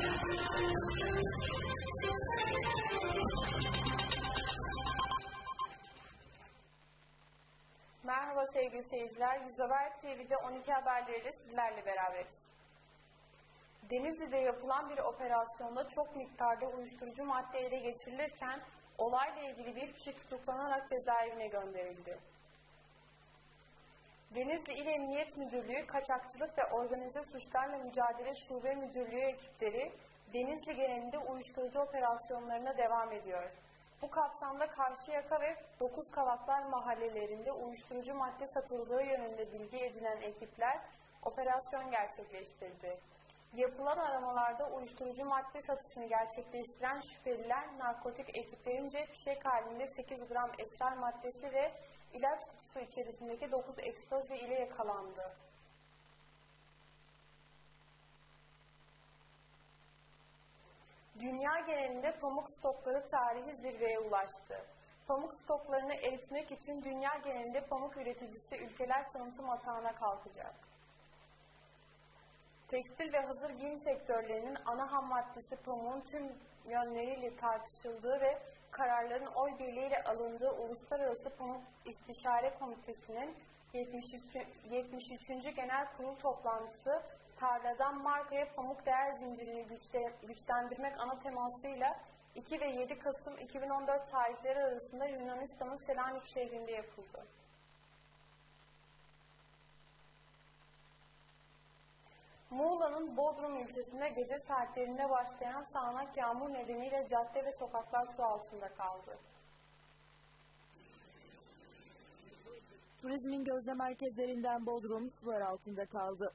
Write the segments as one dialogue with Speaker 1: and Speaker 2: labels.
Speaker 1: Merhaba sevgili seyirciler, Yüz Haber TV'de 12 haberleriyle sizlerle beraberiz. Denizli'de yapılan bir operasyonda çok miktarda uyuşturucu madde ele geçirilirken olayla ilgili bir kişi tutuklanarak cezaevine gönderildi. Denizli İl Emniyet Müdürlüğü Kaçakçılık ve Organize Suçlarla Mücadele Şube Müdürlüğü ekipleri Denizli genelinde uyuşturucu operasyonlarına devam ediyor. Bu kapsamda Karşıyaka ve Dokuzkavaklar mahallelerinde uyuşturucu madde satıldığı yönünde bilgi edinen ekipler operasyon gerçekleştirdi. Yapılan aramalarda uyuşturucu madde satışını gerçekleştiren şüpheliler narkotik ekiplerince fişek halinde 8 gram esrar maddesi ve ilaç kutusu içerisindeki 9 ekstazi ile yakalandı. Dünya genelinde pamuk stokları tarihi zirveye ulaştı. Pamuk stoklarını eritmek için dünya genelinde pamuk üreticisi ülkeler tanıtım atağına kalkacak. Tekstil ve hazır giyim sektörlerinin ana ham maddesi pamuğun tüm yönleriyle tartışıldığı ve kararların oy birliğiyle alındığı Uluslararası Pamuk İstişare Komitesi'nin 73. Genel Kurul toplantısı tarladan markaya pamuk değer zincirini güçlendirmek ana temasıyla 2 ve 7 Kasım 2014 tarihleri arasında Yunanistan'ın Selanik şehrinde yapıldı. Muğla'nın Bodrum ilçesinde gece saatlerinde başlayan sağanak yağmur nedeniyle cadde ve sokaklar su altında kaldı.
Speaker 2: Turizmin gözde merkezlerinden Bodrum sular altında kaldı.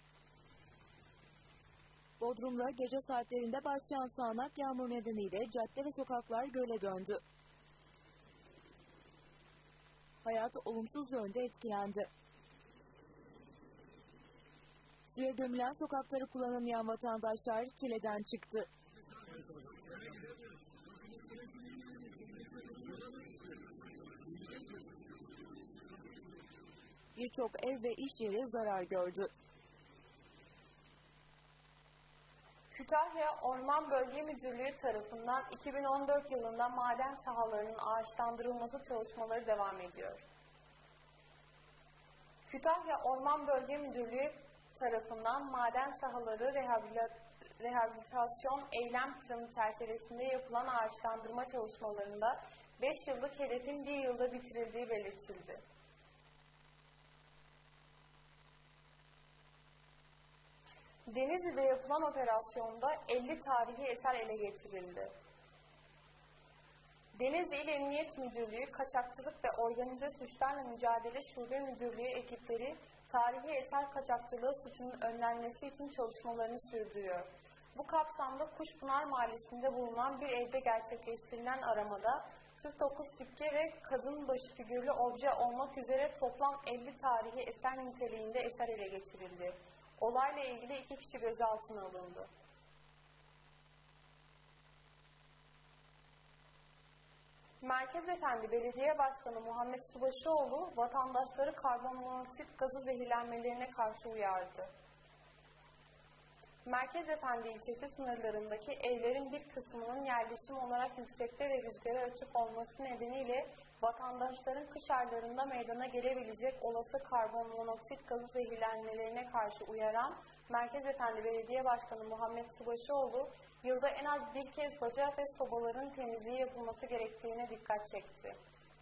Speaker 2: Bodrum'da gece saatlerinde başlayan sağanak yağmur nedeniyle cadde ve sokaklar göle döndü. Hayat olumsuz yönde etkilendi. Suya gömülen sokakları kullanamayan vatandaşlar çileden çıktı. Birçok ev ve iş yeri zarar gördü.
Speaker 1: Kütahya Orman Bölge Müdürlüğü tarafından 2014 yılında maden sahalarının ağaçlandırılması çalışmaları devam ediyor. Kütahya Orman Bölge Müdürlüğü tarafından maden sahaları rehabilitasyon eylem planı çerçevesinde yapılan ağaçlandırma çalışmalarında 5 yıllık hedefin 1 yılda bitirildiği belirtildi. Denizli'de yapılan operasyonda 50 tarihi eser ele geçirildi. Denizli İl Emniyet Müdürlüğü Kaçakçılık ve Organize Suçlarla Mücadele Şube Müdürlüğü ekipleri tarihi eser kaçakçılığı suçunun önlenmesi için çalışmalarını sürdürüyor. Bu kapsamda Kuşpınar Mahallesi'nde bulunan bir evde gerçekleştirilen aramada 49 sikke ve kadın başı figürlü obje olmak üzere toplam 50 tarihi eser niteliğinde eser ele geçirildi. Olayla ilgili 2 kişi gözaltına alındı. Merkezefendi Belediye Başkanı Muhammed Subaşıoğlu vatandaşları karbonmonoksit gazı zehirlenmelerine karşı uyardı. Merkezefendi ilçesi sınırlarındaki evlerin bir kısmının yerleşim olarak yüksekte ve rüzgara açık olması nedeniyle vatandaşların kış aylarında meydana gelebilecek olası karbonmonoksit gazı zehirlenmelerine karşı uyaran Merkezefendi Belediye Başkanı Muhammed Subaşıoğlu, yılda en az bir kez baca ve sobaların temizliği yapılması gerektiğine dikkat çekti.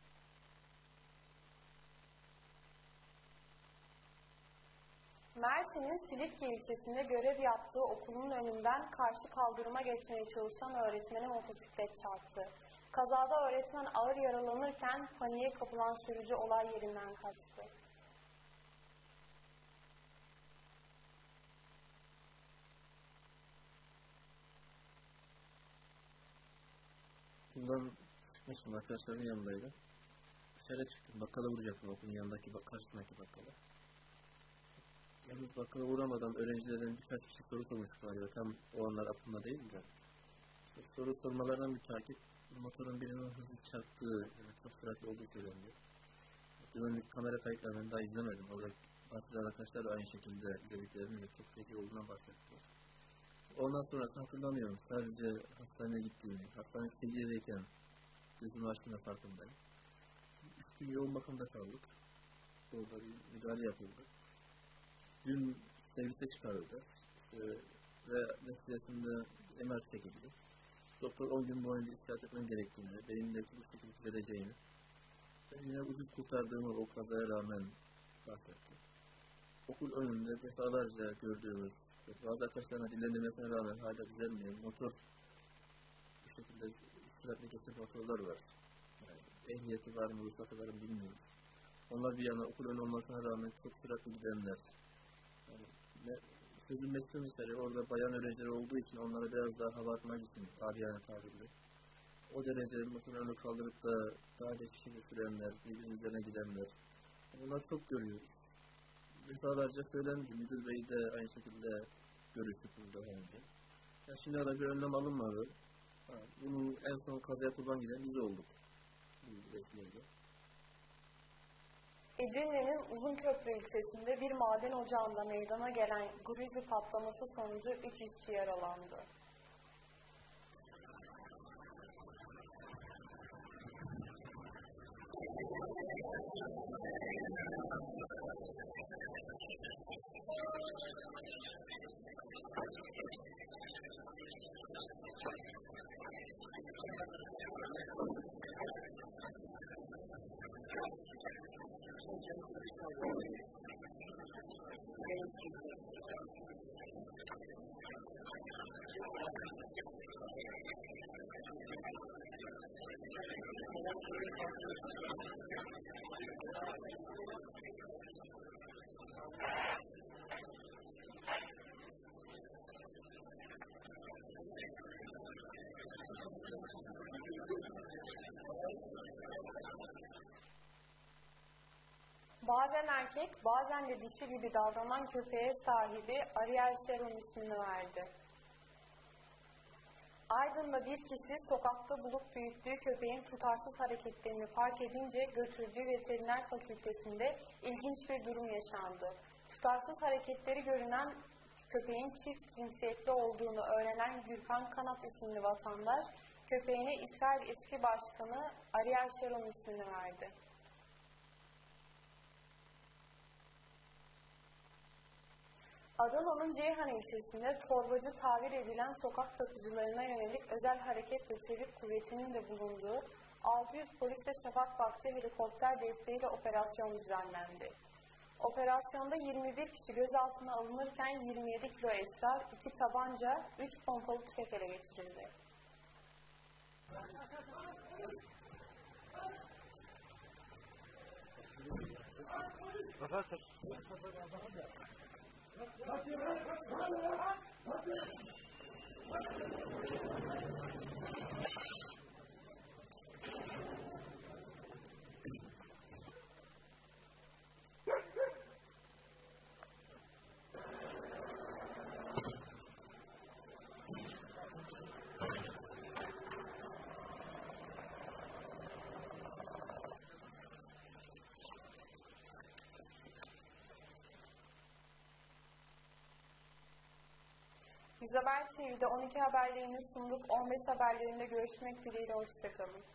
Speaker 1: Mersin'in Silifke ilçesinde görev yaptığı okulun önünden karşı kaldırıma geçmeye çalışan öğretmene motosiklet çarptı. Kazada öğretmen ağır yaralanırken paniğe kapılan sürücü olay yerinden kaçtı.
Speaker 3: Bundan çıkmıştım, arkadaşlarımın yanındaydım. Dışarı çıktım, bakkala vuracaktım okulun yanındaki, karşısındaki bakkala. Yalnız bakkala uğramadan öğrencilerden birkaç kişi soru sormuş galiba, tam o anlar aklımda değil de. Soru sormalardan bir takip, motorun birinin hızlı çarptığı, çok süratli olduğu söyleniyor. Güvenlik kamera kayıtlarını daha izlemedim. Orada bahseden arkadaşlar da aynı şekilde izlediklerini ve çok feci olduğundan bahsettiler. Ondan sonrasını hatırlamıyorum. Sadece hastaneye gittiğimi, hastane seviyedeyken gözümü açtığımda farkındayım. 3 gün yoğun bakımda kaldık. Orada bir müdahale yapıldı. Dün servise çıkarıldı. Ve neticesinde MR çekildi. Doktor 10 gün boyunca istirahat etmem gerektiğini, beyindeki bu şekilde düzeleceğini, ben yine ucuz kurtardığımı o kazaya rağmen bahsetti. Okul önünde defalarca gördüğümüz, bazı arkadaşlarına dinlenmesine rağmen hala düzelmeyen motor, bu şekilde süratli geçen motorlar var. Yani ehliyeti var mı, ruhsatı var mı bilmiyoruz. Onlar bir yana okul önü olmasına rağmen çok süratli gidenler. Yani, sözün mesleği orada bayan öğrenciler olduğu için onlara biraz daha hava atmak için tarihane tabirli. O derece motorun önünü kaldırıp da daha da şişini sürenler, birbirinin üzerine gidenler. Bunlar çok görüyoruz. Defalarca söylendi, müdür bey de aynı şekilde görüştük burada önce. Yani şimdi de bir önlem alınmadı. Bunu en son kazaya kurban giden biz olduk. Bu vesileyle.
Speaker 1: Edirne'nin Uzunköprü ilçesinde bir maden ocağında meydana gelen gruzi patlaması sonucu 3 işçi yaralandı. Bazen erkek, bazen de dişi gibi davranan köpeğe sahibi Ariel Sharon ismini verdi. Aydın'da bir kişi sokakta bulup büyüttüğü köpeğin tutarsız hareketlerini fark edince götürdüğü veteriner fakültesinde ilginç bir durum yaşandı. Tutarsız hareketleri görünen köpeğin çift cinsiyetli olduğunu öğrenen Gürkan Kanat isimli vatandaş, köpeğine İsrail eski başkanı Ariel Sharon ismini verdi. Adana'nın Ceyhan ilçesinde torbacı tabir edilen sokak satıcılarına yönelik özel hareket ve çevik kuvvetinin de bulunduğu 600 polis ve şafak vakti helikopter desteğiyle operasyon düzenlendi. Operasyonda 21 kişi gözaltına alınırken 27 kilo esrar, 2 tabanca, 3 pompalı tüfek ele geçirildi. Biz Haber TV'de 12 haberlerini sunduk. 15 haberlerinde görüşmek dileğiyle. Hoşçakalın.